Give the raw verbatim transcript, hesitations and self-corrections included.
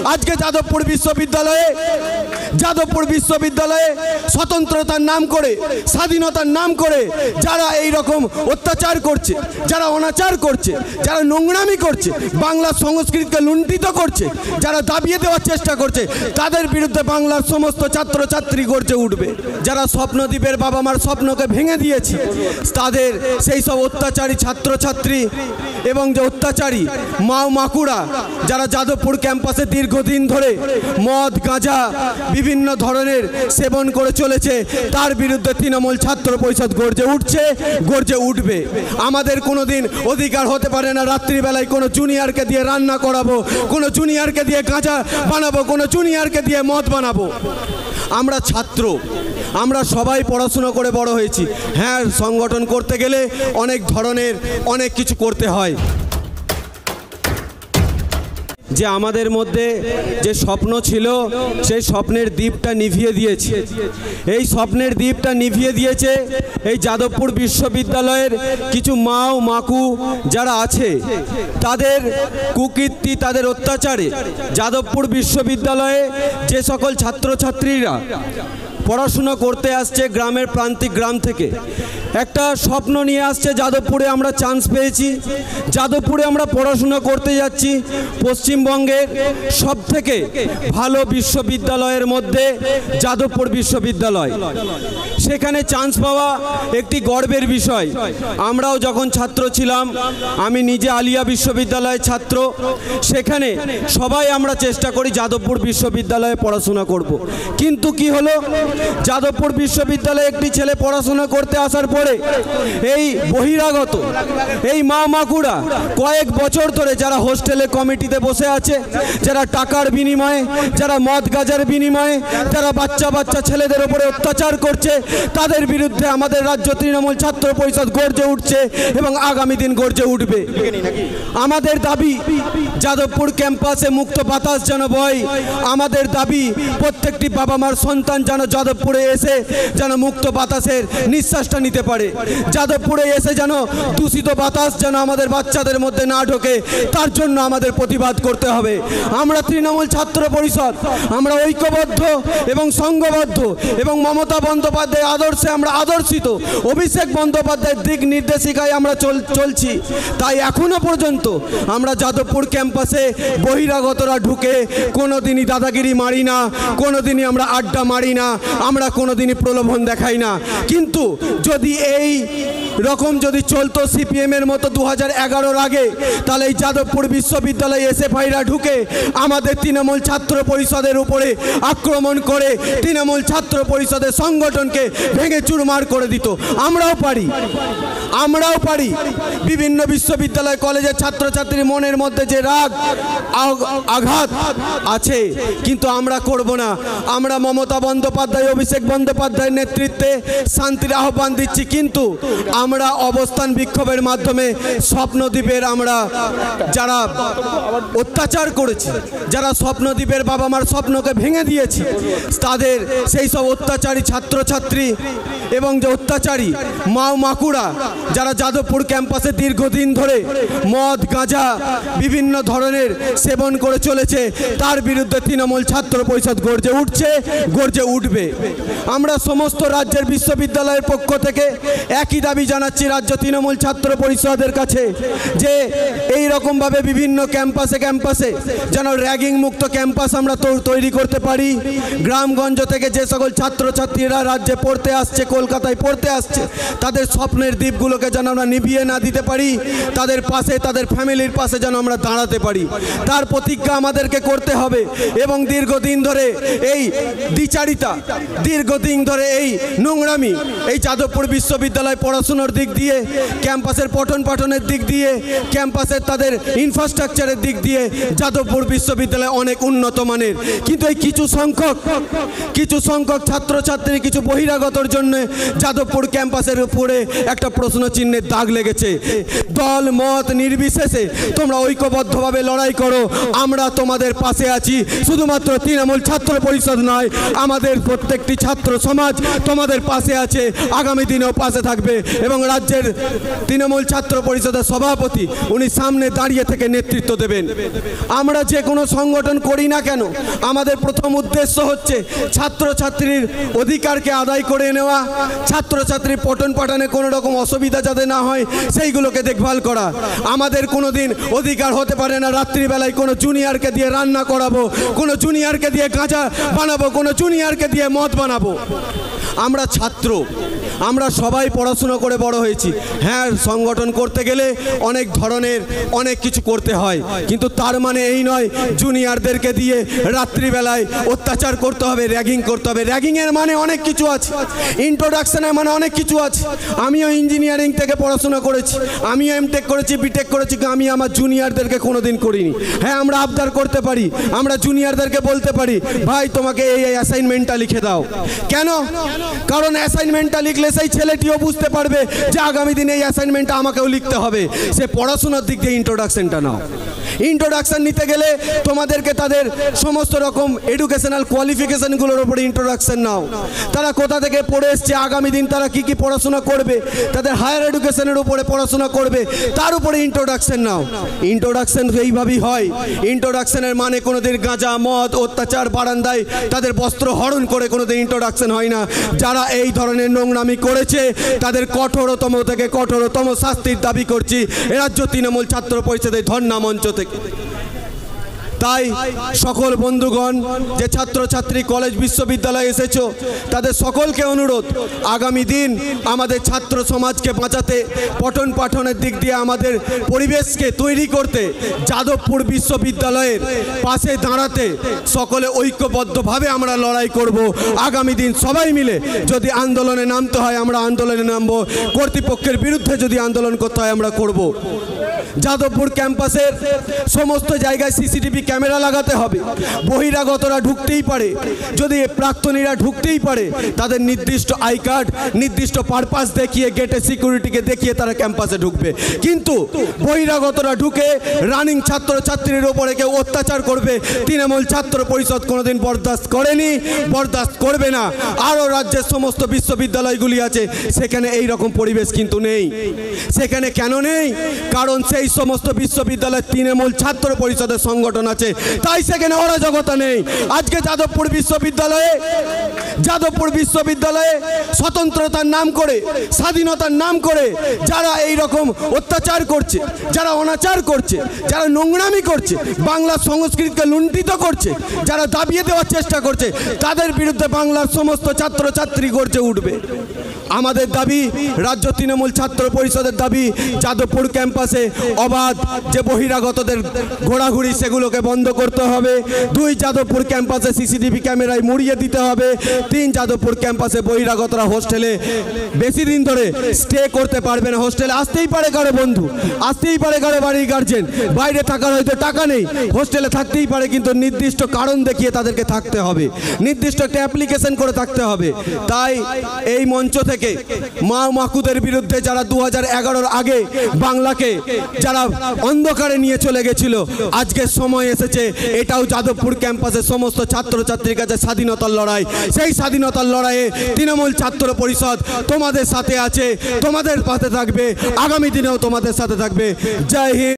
আজকে যাদবপুর বিশ্ববিদ্যালয়ে যাদবপুর বিশ্ববিদ্যালয়ে স্বতন্ত্রতার নাম করে স্বাধীনতার নাম করে যারা এই রকম অত্যাচার করছে, যারা অনাচার করছে, যারা নোংরামি করছে, বাংলা সংস্কৃতিকে লুণ্ঠিত করছে, যারা দাবিয়ে দেওয়ার চেষ্টা করছে, তাদের বিরুদ্ধে বাংলার সমস্ত ছাত্রছাত্রী গর্জে উঠবে। যারা স্বপ্নদ্বীপের বাবা মার স্বপ্নকে ভেঙে দিয়েছে তাদের সেই সব অত্যাচারী ছাত্রছাত্রী এবং যে অত্যাচারী মাও মাকুড়া যারা যাদবপুর ক্যাম্পাসে দীর্ঘদিন ধরে মদ গাঁজা বিভিন্ন ধরনের সেবন করে চলেছে তার বিরুদ্ধে তৃণমূল ছাত্র পরিষদ গর্জে উঠছে, গর্জে উঠবে। আমাদের কোনো দিন অধিকার হতে পারে না রাত্রিবেলায় কোনো জুনিয়রকে দিয়ে রান্না করাবো, কোনো জুনিয়রকে দিয়ে গাঁজা বানাবো, কোনো জুনিয়রকে দিয়ে মদ বানাবো। আমরা ছাত্র, আমরা সবাই পড়াশুনো করে বড় হয়েছি। হ্যাঁ, সংগঠন করতে গেলে অনেক ধরনের অনেক কিছু করতে হয়। যে আমাদের মধ্যে যে স্বপ্ন ছিল সেই স্বপ্নের দ্বীপটা নিভিয়ে দিয়েছে। এই স্বপ্নের দ্বীপটা নিভিয়ে দিয়েছে এই যাদবপুর বিশ্ববিদ্যালয়ের কিছু মাও মাকু যারা আছে তাদের কুকীর্তি, তাদের অত্যাচারে যাদবপুর বিশ্ববিদ্যালয়ে যে সকল ছাত্রছাত্রীরা পড়াশুনো করতে আসছে গ্রামের প্রান্তিক গ্রাম থেকে, একটা স্বপ্ন নিয়ে আসছে যাদবপুরে আমরা চান্স পেয়েছি, যাদবপুরে আমরা পড়াশুনো করতে যাচ্ছি। পশ্চিমবঙ্গের সব থেকে ভালো বিশ্ববিদ্যালয়ের মধ্যে যাদবপুর বিশ্ববিদ্যালয়, সেখানে চান্স পাওয়া একটি গর্বের বিষয়। আমরাও যখন ছাত্র ছিলাম, আমি নিজে আলিয়া বিশ্ববিদ্যালয়ের ছাত্র, সেখানে সবাই আমরা চেষ্টা করি যাদবপুর বিশ্ববিদ্যালয়ে পড়াশোনা করব। কিন্তু কি হলো, যাদবপুর বিশ্ববিদ্যালয়ে একটি ছেলে পড়াশোনা করতে আসার পরে এই বহিরাগত এই মা মাকুড়া কয়েক বছর ধরে যারা হোস্টেলে কমিটিতে বসে আছে, যারা টাকার বিনিময়ে, যারা মদ গাজার বিনিময়ে, যারা বাচ্চা বাচ্চা ছেলেদের উপরে অত্যাচার করছে, তাদের বিরুদ্ধে আমাদের রাজ্য তৃণমূল ছাত্র পরিষদ গর্জে উঠছে এবং আগামী দিন গর্জে উঠবে। আমাদের দাবি যাদবপুর ক্যাম্পাসে মুক্ত বাতাস যেন বয়, আমাদের দাবি প্রত্যেকটি বাবা মার সন্তান যেন যাদবপুরে এসে যেন মুক্ত বাতাসের নিঃশ্বাসটা নিতে পারে, যাদবপুরে এসে যেন দূষিত বাতাস যেন আমাদের বাচ্চাদের মধ্যে না ঢোকে, তার জন্য আমাদের প্রতিবাদ করতে হবে। আমরা তৃণমূল ছাত্র পরিষদ, আমরা ঐক্যবদ্ধ এবং সংঘবদ্ধ এবং মমতা বন্দ্যোপাধ্যায়ের আদর্শে আমরা আদর্শিত, অভিষেক বন্দ্যোপাধ্যায়ের দিক নির্দেশিকায় আমরা চল চলছি তাই এখনো পর্যন্ত আমরা যাদবপুর ক্যাম্পাসে বহিরাগতরা ঢুকে কোনো দিনই দাদাগিরি মারি না, কোনো দিনই আমরা আড্ডা মারি না, আমরা কোনো দিনই প্রলোভন দেখাই না। কিন্তু যদি এই রকম যদি চলতো সিপিএমের মতো দু হাজার এগারোর আগে, তাহলে এই যাদবপুর বিশ্ববিদ্যালয়ে এসএফআইরা ঢুকে আমাদের তৃণমূল ছাত্র পরিষদের উপরে আক্রমণ করে তৃণমূল ছাত্র পরিষদের সংগঠনকে ভেঙে চুরমার করে দিত। আমরাও পারি, আমরাও পারি। বিভিন্ন বিশ্ববিদ্যালয় কলেজের ছাত্রছাত্রীর মনের মধ্যে যে রাগ আঘাত আছে, কিন্তু আমরা করব না। আমরা মমতা বন্দ্যোপাধ্যায়, অভিষেক বন্দ্যোপাধ্যায়ের নেতৃত্বে শান্তির আহ্বান দিচ্ছি, কিন্তু আমরা অবস্থান বিক্ষোভের মাধ্যমে স্বপ্নদ্বীপের আমরা যারা অত্যাচার করেছি, যারা স্বপ্নদ্বীপের বাবা মার স্বপ্নকে ভেঙে দিয়েছি, তাদের সেই সব অত্যাচারী ছাত্রছাত্রী এবং যে অত্যাচারী মাও মাকুড়া যারা যাদবপুর ক্যাম্পাসে দীর্ঘদিন ধরে মদ গাঁজা বিভিন্ন ধরনের সেবন করে চলেছে, তার বিরুদ্ধে তৃণমূল ছাত্র পরিষদ গর্জে উঠছে, গর্জে উঠবে। আমরা সমস্ত রাজ্যের বিশ্ববিদ্যালয়ের পক্ষ থেকে একই দাবি জানাচ্ছি রাজ্য তৃণমূল ছাত্র পরিষদের কাছে যে এই রকমভাবে বিভিন্ন ক্যাম্পাসে ক্যাম্পাসে যেন র্যাগিং মুক্ত ক্যাম্পাস আমরা তৈরি করতে পারি। গ্রামগঞ্জ থেকে যে সকল ছাত্রছাত্রীরা রাজ্যে পড়তে আসছে, কলকাতায় পড়তে আসছে, তাদের স্বপ্নের দ্বীপগুলোকে যেন আমরা নিভিয়ে না দিতে পারি, তাদের পাশে, তাদের ফ্যামিলির পাশে যেন আমরা দাঁড়াতে পারি, তার প্রতিজ্ঞা আমাদেরকে করতে হবে। এবং দীর্ঘদিন ধরে এই দ্বিচারিতা, দীর্ঘদিন ধরে এই নোংরামি এই যাদবপুর বিশ্ববিদ্যালয় পড়াশুনোর দিক দিয়ে, ক্যাম্পাসের পঠন পাঠনের দিক দিয়ে, ক্যাম্পাসের তাদের ইনফ্রাস্ট্রাকচারের দিক দিয়ে যাদবপুর বিশ্ববিদ্যালয় অনেক উন্নত মানের, কিন্তু এই কিছু সংখ্যক কিছু সংখ্যক ছাত্রছাত্রী, কিছু বহিরাগতর জন্য যাদবপুর ক্যাম্পাসের উপরে একটা প্রশ্ন চিহ্নের দাগ লেগেছে। দল মত নির্বিশেষে তোমরা ঐক্যবদ্ধভাবে লড়াই করো, আমরা তোমাদের পাশে আছি। শুধুমাত্র তৃণমূল ছাত্র পরিষদ নয়, আমাদের প্রত্যেকটি ছাত্র সমাজ তোমাদের পাশে আছে, আগামী দিনেও পাশে থাকবে এবং এবং রাজ্যের তৃণমূল ছাত্র পরিষদের সভাপতি উনি সামনে দাঁড়িয়ে থেকে নেতৃত্ব দেবেন। আমরা যে কোনো সংগঠন করি না কেন, আমাদের প্রথম উদ্দেশ্য হচ্ছে ছাত্রছাত্রীর অধিকারকে আদায় করে নেওয়া, ছাত্রছাত্রীর পঠন পাঠনে কোনো রকম অসুবিধা যাতে না হয় সেইগুলোকে দেখভাল করা। আমাদের কোনো দিন অধিকার হতে পারে না রাত্রিবেলায় কোনো জুনিয়রকে দিয়ে রান্না করাবো, কোনো জুনিয়রকে দিয়ে গাঁজা বানাবো, কোনো জুনিয়রকে দিয়ে মদ বানাবো। আমরা ছাত্র, আমরা সবাই পড়াশুনো করে বড় হয়েছি। হ্যাঁ, সংগঠন করতে গেলে অনেক ধরনের অনেক কিছু করতে হয়, কিন্তু তার মানে এই নয় জুনিয়রদেরকে দিয়ে রাত্রিবেলায় অত্যাচার করতে হবে, র্যাগিং করতে হবে। র্যাগিংয়ের মানে অনেক কিছু আছে, ইন্ট্রোডাকশনের মানে অনেক কিছু আছে। আমিও ইঞ্জিনিয়ারিং থেকে পড়াশোনা করেছি, আমিও এমটেক করেছি, বিটেক করেছি, আমি আমার জুনিয়রদেরকে কোনো দিন করিনি। হ্যাঁ, আমরা আবদার করতে পারি, আমরা জুনিয়রদেরকে বলতে পারি ভাই তোমাকে এই এই অ্যাসাইনমেন্টটা লিখে দাও। কেন? কারণ অ্যাসাইনমেন্টটা লিখলে সেই ছেলেটিও বুঝতে পারবে যে আগামী দিনে এই অ্যাসাইনমেন্টটা আমাকেও লিখতে হবে। সে পড়াশোনার দিক দিয়ে ইন্ট্রোডাকশনটা নাও। ইন্ট্রোডাকশন নিতে গেলে তোমাদেরকে তাদের সমস্ত রকম এডুকেশনাল কোয়ালিফিকেশনগুলোর উপরে ইন্ট্রোডাকশন নাও। তারা কোথা থেকে পড়ে এসছে, আগামী দিন তারা কি কি পড়াশোনা করবে, তাদের হায়ার এডুকেশনের উপরে পড়াশোনা করবে, তার উপরে ইন্ট্রোডাকশন নাও। ইন্ট্রোডাকশন এইভাবেই হয়। ইন্ট্রোডাকশনের মানে কোনোদিন গাঁজা মদ অত্যাচার বারান্দায় তাদের বস্ত্র হরণ করে কোনোদিন ইন্ট্রোডাকশন হয় না। যারা এই ধরনের নোংরামি করেছে তাদের কঠোরতম থেকে কঠোরতম শাস্তির দাবি করছি এ রাজ্য তৃণমূল ছাত্র পরিষদের ধর্ণা মঞ্চ থেকে। তাই সকল বন্ধুগণ যে ছাত্রছাত্রী কলেজ বিশ্ববিদ্যালয়ে এসেছো তাদের সকলকে অনুরোধ, আগামী দিন আমাদের ছাত্র সমাজকে বাঁচাতে, পঠন পাঠনের দিক দিয়ে আমাদের পরিবেশকে তৈরি করতে যাদবপুর বিশ্ববিদ্যালয়ের পাশে দাঁড়াতে সকলে ঐক্যবদ্ধভাবে আমরা লড়াই করব। আগামী দিন সবাই মিলে যদি আন্দোলনে নামতে হয় আমরা আন্দোলনে নামবো, কর্তৃপক্ষের বিরুদ্ধে যদি আন্দোলন করতে হয় আমরা করব। যাদবপুর ক্যাম্পাসের সমস্ত জায়গায় সিসিটিভি ক্যামেরা লাগাতে হবে। বহিরাগতরা ঢুকতেই পারে, যদি প্রাক্তনীরা ঢুকতেই পারে তাদের নির্দিষ্ট আই কার্ড নির্দিষ্ট পারপাস দেখিয়ে গেটে সিকিউরিটিকে দেখিয়ে তারা ক্যাম্পাসে ঢুকবে। কিন্তু বহিরাগতরা ঢুকে রানিং ছাত্রছাত্রীর ওপরে কেউ অত্যাচার করবে, তৃণমূল ছাত্র পরিষদ কোনোদিন বরদাস্ত করেনি, বরদাস্ত করবে না। আরও রাজ্যের সমস্ত বিশ্ববিদ্যালয়গুলি আছে সেখানে এই রকম পরিবেশ কিন্তু নেই। সেখানে কেন নেই? কারণ সেই সমস্ত বিশ্ববিদ্যালয়ের তৃণমূল ছাত্র পরিষদের সংগঠন আছে, তাই সেখানে অরাজকতা নেই। আজকে যাদবপুর বিশ্ববিদ্যালয়ে যাদবপুর বিশ্ববিদ্যালয়ে স্বতন্ত্রতার নাম করে, স্বাধীনতার নাম করে যারা এই রকম অত্যাচার করছে, যারা অনাচার করছে, যারা নোংরামি করছে, বাংলা সংস্কৃতিকে লুণ্ঠিত করছে, যারা দাবিয়ে দেওয়ার চেষ্টা করছে, তাদের বিরুদ্ধে বাংলার সমস্ত ছাত্রছাত্রী গর্জে উঠবে। আমাদের দাবি, রাজ্য তৃণমূল ছাত্র পরিষদের দাবি, যাদবপুর ক্যাম্পাসে অবাধ যে বহিরাগতদের ঘোরাঘুরি সেগুলোকে বন্ধ করতে হবে। দুই, যাদবপুর ক্যাম্পাসে সিসিটিভি ক্যামেরায় মুড়িয়ে দিতে হবে। তিন, যাদবপুর ক্যাম্পাসে বহিরাগতরা হোস্টেলে বেশি দিন ধরে স্টে করতে পারবে না। হোস্টেলে আসতেই পারে কারো বন্ধু, আসতেই পারে কারো বাড়ির গার্জেন, বাইরে থাকার হয়তো টাকা নেই, হোস্টেলে থাকতেই পারে, কিন্তু নির্দিষ্ট কারণ দেখিয়ে তাদেরকে থাকতে হবে, নির্দিষ্ট একটা অ্যাপ্লিকেশন করে থাকতে হবে। তাই এই মঞ্চ থেকে মা মাকুদের বিরুদ্ধে যারা দু হাজার এগারোর আগে বাংলাকে যারা অন্ধকারে নিয়ে চলে গেছিল, আজকের সময় এসেছে এটাও যাদবপুর ক্যাম্পাসের সমস্ত ছাত্রছাত্রীর কাছে স্বাধীনতার লড়াই। সেই স্বাধীনতার লড়াইয়ে তৃণমূল ছাত্র পরিষদ তোমাদের সাথে আছে, তোমাদের পাশে থাকবে, আগামী দিনেও তোমাদের সাথে থাকবে। জয় হিন্দ।